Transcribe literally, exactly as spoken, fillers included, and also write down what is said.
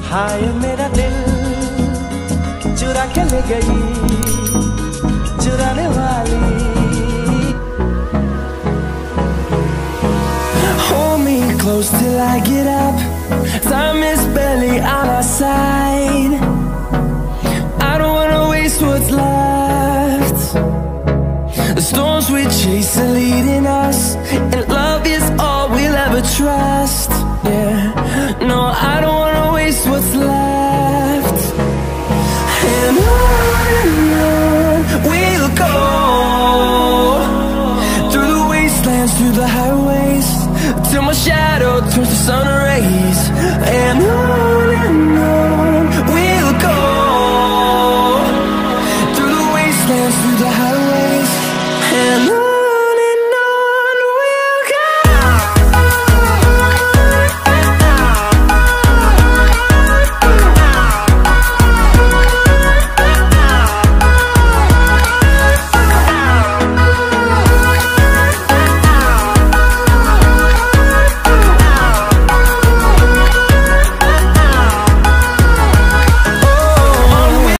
हाय मेरा दिल चुरा के ले गई चुराने वाली। Hold me close till I get up. Time is barely on our side. I don't wanna waste what's left. The storms we chase are leading us, and love is all we'll ever trust. Yeah, no, I don't wanna waste what's left.